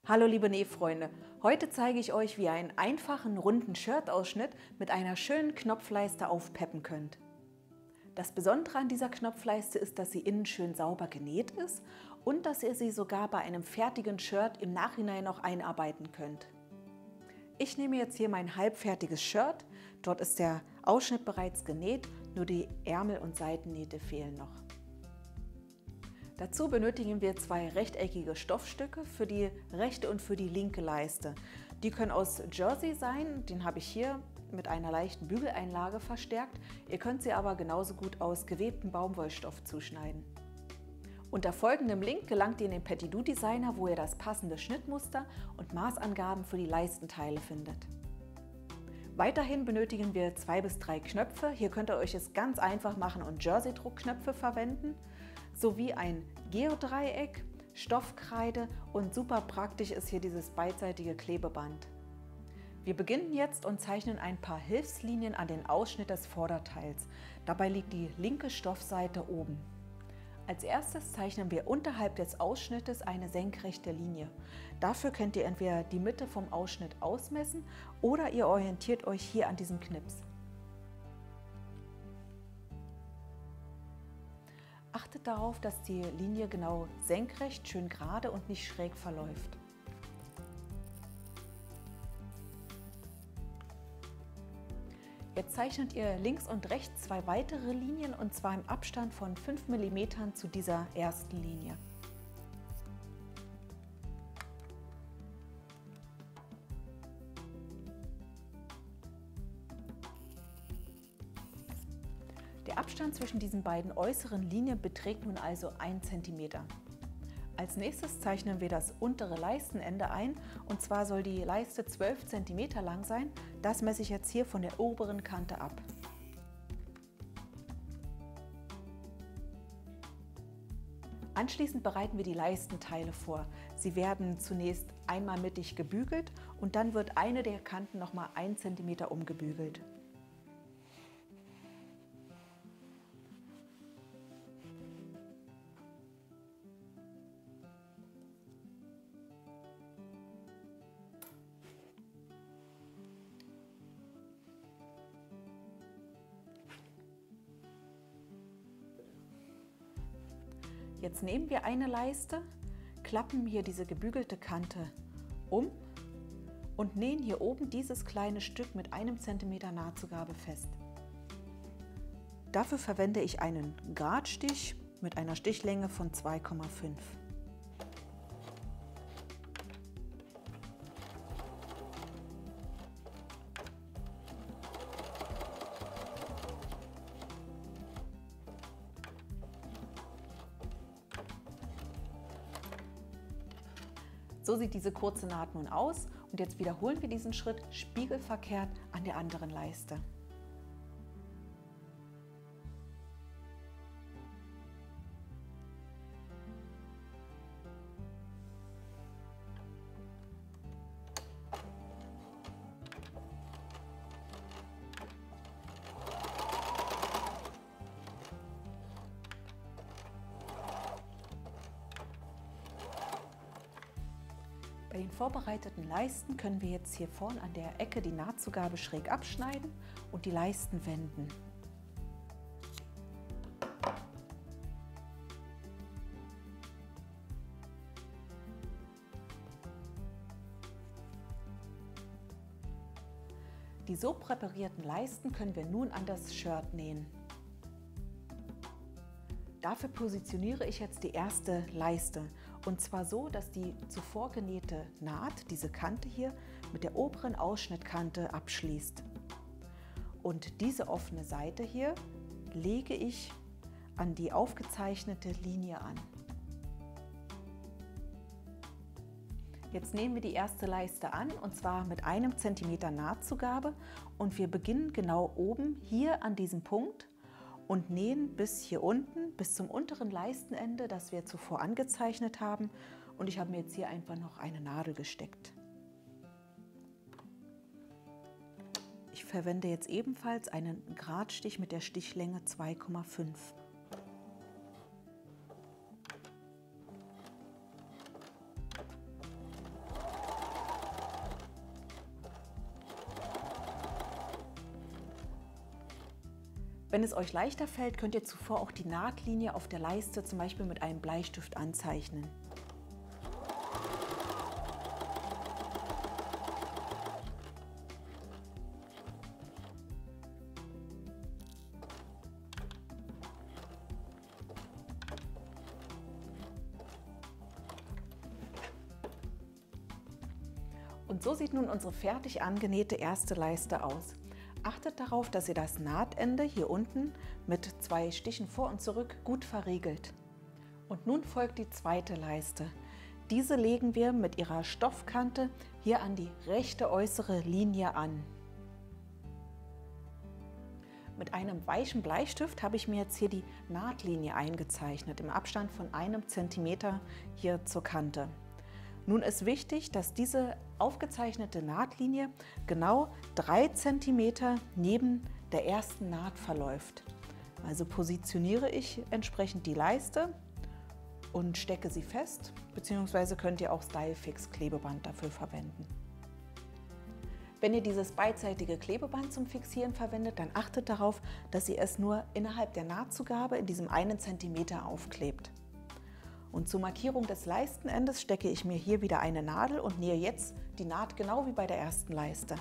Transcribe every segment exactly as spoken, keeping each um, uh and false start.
Hallo liebe Nähfreunde, heute zeige ich euch, wie ihr einen einfachen runden Shirtausschnitt mit einer schönen Knopfleiste aufpeppen könnt. Das Besondere an dieser Knopfleiste ist, dass sie innen schön sauber genäht ist und dass ihr sie sogar bei einem fertigen Shirt im Nachhinein noch einarbeiten könnt. Ich nehme jetzt hier mein halbfertiges Shirt, dort ist der Ausschnitt bereits genäht, nur die Ärmel- und Seitennähte fehlen noch. Dazu benötigen wir zwei rechteckige Stoffstücke für die rechte und für die linke Leiste. Die können aus Jersey sein, den habe ich hier mit einer leichten Bügeleinlage verstärkt. Ihr könnt sie aber genauso gut aus gewebtem Baumwollstoff zuschneiden. Unter folgendem Link gelangt ihr in den Petitou Designer, wo ihr das passende Schnittmuster und Maßangaben für die Leistenteile findet. Weiterhin benötigen wir zwei bis drei Knöpfe. Hier könnt ihr euch es ganz einfach machen und Jersey-Druckknöpfe verwenden, sowie ein Geodreieck, Stoffkreide und super praktisch ist hier dieses beidseitige Klebeband. Wir beginnen jetzt und zeichnen ein paar Hilfslinien an den Ausschnitt des Vorderteils. Dabei liegt die linke Stoffseite oben. Als erstes zeichnen wir unterhalb des Ausschnittes eine senkrechte Linie. Dafür könnt ihr entweder die Mitte vom Ausschnitt ausmessen oder ihr orientiert euch hier an diesem Knips. Achtet darauf, dass die Linie genau senkrecht, schön gerade und nicht schräg verläuft. Jetzt zeichnet ihr links und rechts zwei weitere Linien und zwar im Abstand von fünf Millimeter zu dieser ersten Linie. Der Abstand zwischen diesen beiden äußeren Linien beträgt nun also ein Zentimeter. Als nächstes zeichnen wir das untere Leistenende ein und zwar soll die Leiste zwölf Zentimeter lang sein. Das messe ich jetzt hier von der oberen Kante ab. Anschließend bereiten wir die Leistenteile vor. Sie werden zunächst einmal mittig gebügelt und dann wird eine der Kanten nochmal ein Zentimeter umgebügelt. Jetzt nehmen wir eine Leiste, klappen hier diese gebügelte Kante um und nähen hier oben dieses kleine Stück mit einem Zentimeter Nahtzugabe fest. Dafür verwende ich einen Gradstich mit einer Stichlänge von zwei Komma fünf. So sieht diese kurze Naht nun aus und jetzt wiederholen wir diesen Schritt spiegelverkehrt an der anderen Leiste. Bei den vorbereiteten Leisten können wir jetzt hier vorn an der Ecke die Nahtzugabe schräg abschneiden und die Leisten wenden. Die so präparierten Leisten können wir nun an das Shirt nähen. Dafür positioniere ich jetzt die erste Leiste und zwar so, dass die zuvor genähte Naht, diese Kante hier, mit der oberen Ausschnittkante abschließt. Und diese offene Seite hier lege ich an die aufgezeichnete Linie an. Jetzt nehmen wir die erste Leiste an und zwar mit einem Zentimeter Nahtzugabe und wir beginnen genau oben hier an diesem Punkt und nähen bis hier unten, bis zum unteren Leistenende, das wir zuvor angezeichnet haben. Und ich habe mir jetzt hier einfach noch eine Nadel gesteckt. Ich verwende jetzt ebenfalls einen Gradstich mit der Stichlänge zwei Komma fünf. Wenn es euch leichter fällt, könnt ihr zuvor auch die Nahtlinie auf der Leiste zum Beispiel mit einem Bleistift anzeichnen. Und so sieht nun unsere fertig angenähte erste Leiste aus. Achtet darauf, dass ihr das Nahtende hier unten mit zwei Stichen vor und zurück gut verriegelt. Und nun folgt die zweite Leiste. Diese legen wir mit ihrer Stoffkante hier an die rechte äußere Linie an. Mit einem weichen Bleistift habe ich mir jetzt hier die Nahtlinie eingezeichnet, im Abstand von einem Zentimeter hier zur Kante. Nun ist wichtig, dass diese aufgezeichnete Nahtlinie genau drei Zentimeter neben der ersten Naht verläuft. Also positioniere ich entsprechend die Leiste und stecke sie fest, beziehungsweise könnt ihr auch Stylefix Klebeband dafür verwenden. Wenn ihr dieses beidseitige Klebeband zum Fixieren verwendet, dann achtet darauf, dass ihr es nur innerhalb der Nahtzugabe in diesem einen Zentimeter aufklebt. Und zur Markierung des Leistenendes stecke ich mir hier wieder eine Nadel und nähe jetzt die Naht genau wie bei der ersten Leiste.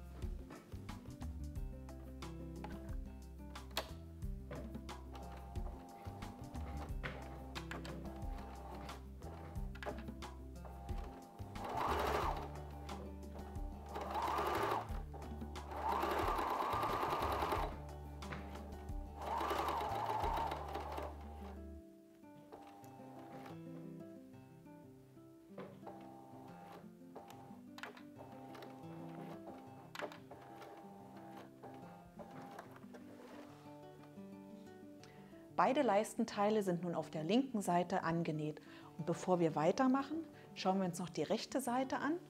Beide Leistenteile sind nun auf der linken Seite angenäht. Und bevor wir weitermachen, schauen wir uns noch die rechte Seite an.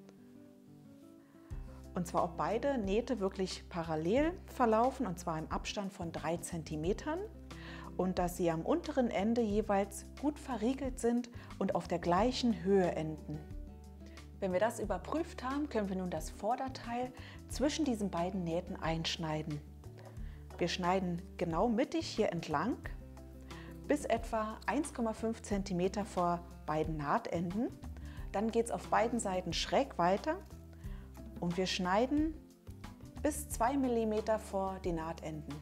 Und zwar ob beide Nähte wirklich parallel verlaufen, und zwar im Abstand von drei Zentimetern. Und dass sie am unteren Ende jeweils gut verriegelt sind und auf der gleichen Höhe enden. Wenn wir das überprüft haben, können wir nun das Vorderteil zwischen diesen beiden Nähten einschneiden. Wir schneiden genau mittig hier entlang bis etwa eins Komma fünf Zentimeter vor beiden Nahtenden. Dann geht es auf beiden Seiten schräg weiter und wir schneiden bis zwei Millimeter vor die Nahtenden.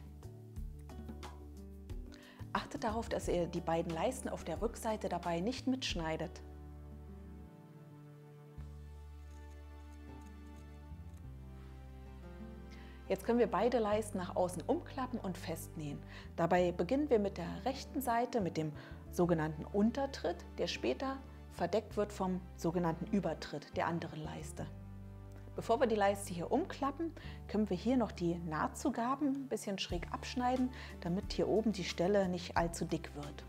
Achtet darauf, dass ihr die beiden Leisten auf der Rückseite dabei nicht mitschneidet. Jetzt können wir beide Leisten nach außen umklappen und festnähen. Dabei beginnen wir mit der rechten Seite mit dem sogenannten Untertritt, der später verdeckt wird vom sogenannten Übertritt der anderen Leiste. Bevor wir die Leiste hier umklappen, können wir hier noch die Nahtzugaben ein bisschen schräg abschneiden, damit hier oben die Stelle nicht allzu dick wird.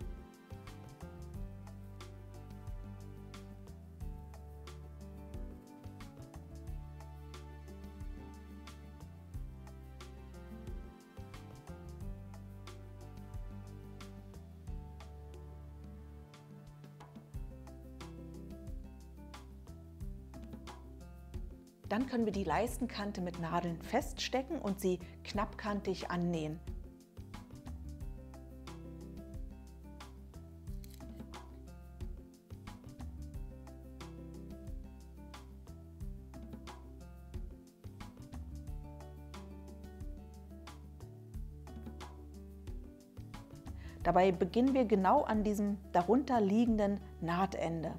Dann können wir die Leistenkante mit Nadeln feststecken und sie knappkantig annähen. Dabei beginnen wir genau an diesem darunter liegenden Nahtende.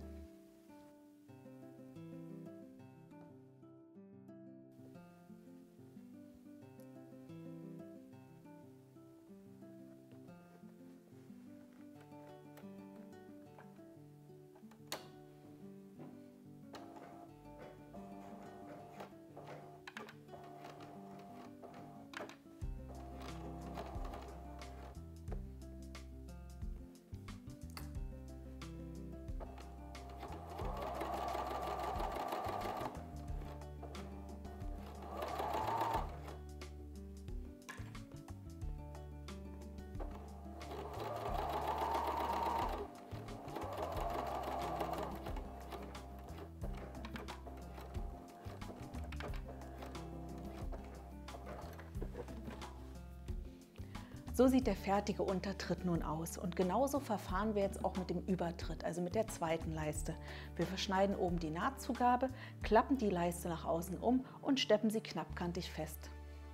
So sieht der fertige Untertritt nun aus und genauso verfahren wir jetzt auch mit dem Übertritt, also mit der zweiten Leiste. Wir verschneiden oben die Nahtzugabe, klappen die Leiste nach außen um und steppen sie knappkantig fest.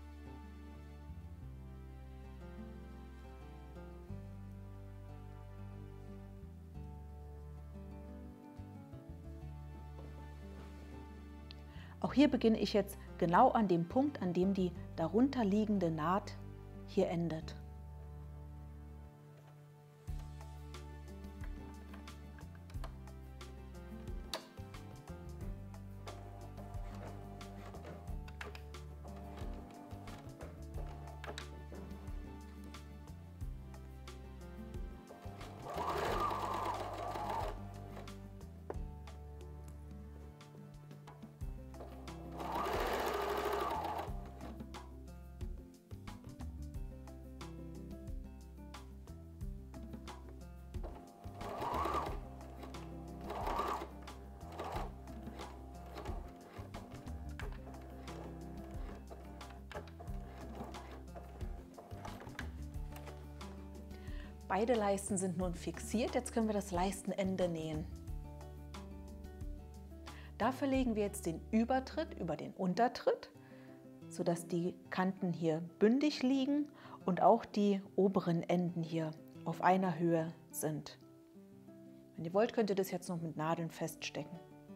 Auch hier beginne ich jetzt genau an dem Punkt, an dem die darunter liegende Naht hier endet. Beide Leisten sind nun fixiert, jetzt können wir das Leistenende nähen. Dafür legen wir jetzt den Übertritt über den Untertritt, sodass die Kanten hier bündig liegen und auch die oberen Enden hier auf einer Höhe sind. Wenn ihr wollt, könnt ihr das jetzt noch mit Nadeln feststecken.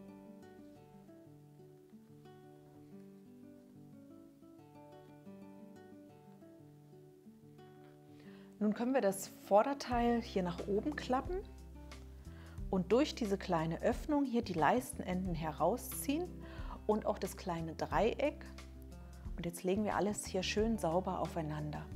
Nun können wir das Vorderteil hier nach oben klappen und durch diese kleine Öffnung hier die Leistenenden herausziehen und auch das kleine Dreieck. Und jetzt legen wir alles hier schön sauber aufeinander.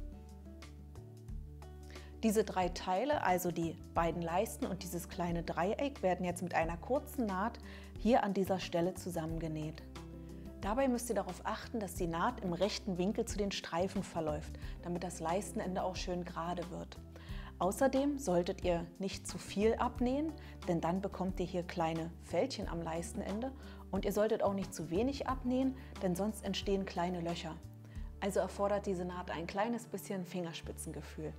Diese drei Teile, also die beiden Leisten und dieses kleine Dreieck, werden jetzt mit einer kurzen Naht hier an dieser Stelle zusammengenäht. Dabei müsst ihr darauf achten, dass die Naht im rechten Winkel zu den Streifen verläuft, damit das Leistenende auch schön gerade wird. Außerdem solltet ihr nicht zu viel abnähen, denn dann bekommt ihr hier kleine Fältchen am Leistenende, und ihr solltet auch nicht zu wenig abnähen, denn sonst entstehen kleine Löcher. Also erfordert diese Naht ein kleines bisschen Fingerspitzengefühl.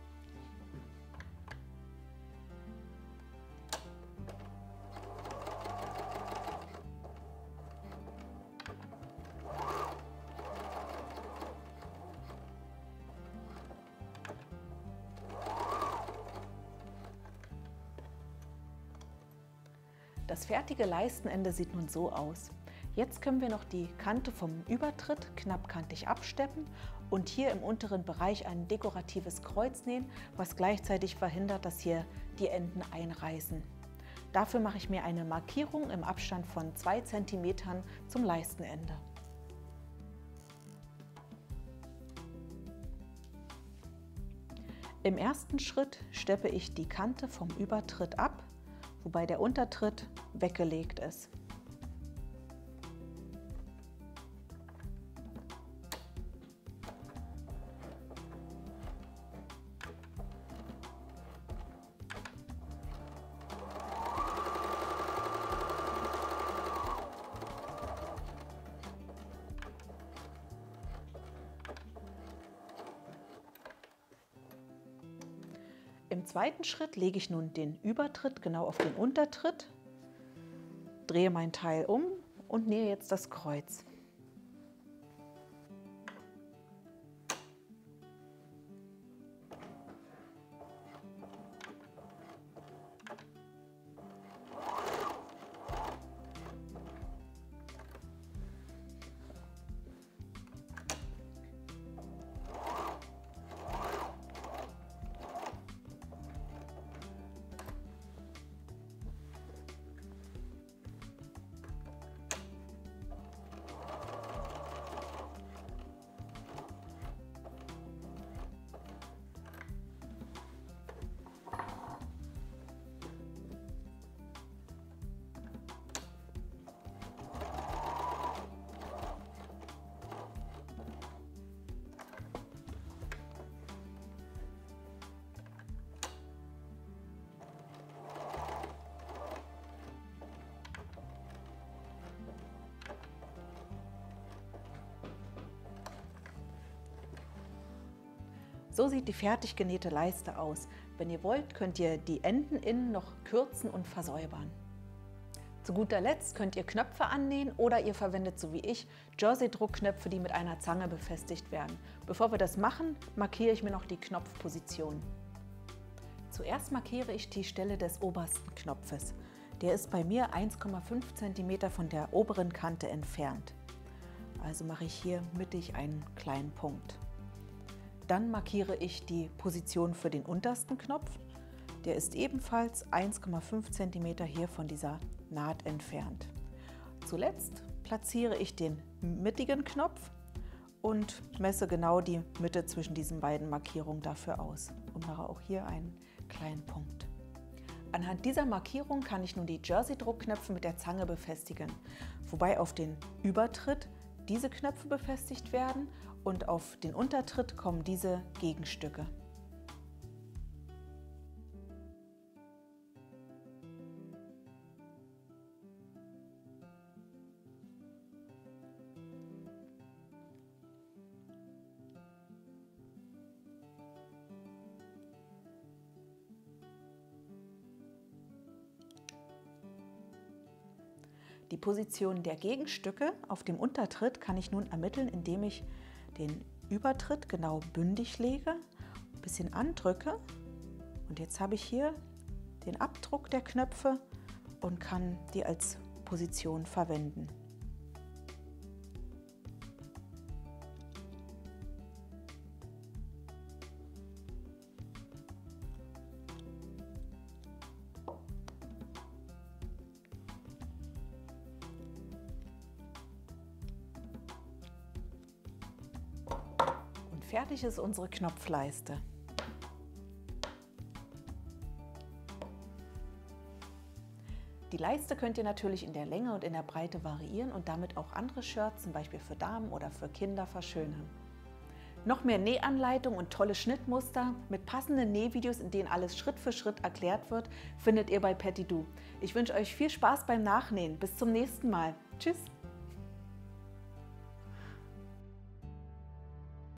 Das fertige Leistenende sieht nun so aus. Jetzt können wir noch die Kante vom Übertritt knappkantig absteppen und hier im unteren Bereich ein dekoratives Kreuz nähen, was gleichzeitig verhindert, dass hier die Enden einreißen. Dafür mache ich mir eine Markierung im Abstand von zwei Zentimetern zum Leistenende. Im ersten Schritt steppe ich die Kante vom Übertritt ab, wobei der Untertritt weggelegt ist. Im zweiten Schritt lege ich nun den Übertritt genau auf den Untertritt, drehe mein Teil um und nähe jetzt das Kreuz. So sieht die fertig genähte Leiste aus. Wenn ihr wollt, könnt ihr die Enden innen noch kürzen und versäubern. Zu guter Letzt könnt ihr Knöpfe annähen oder ihr verwendet, so wie ich, Jersey-Druckknöpfe, die mit einer Zange befestigt werden. Bevor wir das machen, markiere ich mir noch die Knopfposition. Zuerst markiere ich die Stelle des obersten Knopfes. Der ist bei mir eins Komma fünf Zentimeter von der oberen Kante entfernt. Also mache ich hier mittig einen kleinen Punkt. Dann markiere ich die Position für den untersten Knopf. Der ist ebenfalls eins Komma fünf Zentimeter hier von dieser Naht entfernt. Zuletzt platziere ich den mittigen Knopf und messe genau die Mitte zwischen diesen beiden Markierungen dafür aus und mache auch hier einen kleinen Punkt. Anhand dieser Markierung kann ich nun die Jersey-Druckknöpfe mit der Zange befestigen, wobei auf den Übertritt diese Knöpfe befestigt werden und auf den Untertritt kommen diese Gegenstücke. Die Position der Gegenstücke auf dem Untertritt kann ich nun ermitteln, indem ich den Übertritt genau bündig lege, ein bisschen andrücke und jetzt habe ich hier den Abdruck der Knöpfe und kann die als Position verwenden. Fertig ist unsere Knopfleiste. Die Leiste könnt ihr natürlich in der Länge und in der Breite variieren und damit auch andere Shirts, zum Beispiel für Damen oder für Kinder, verschönern. Noch mehr Nähanleitungen und tolle Schnittmuster mit passenden Nähvideos, in denen alles Schritt für Schritt erklärt wird, findet ihr bei Petty Do. Ich wünsche euch viel Spaß beim Nachnähen. Bis zum nächsten Mal. Tschüss!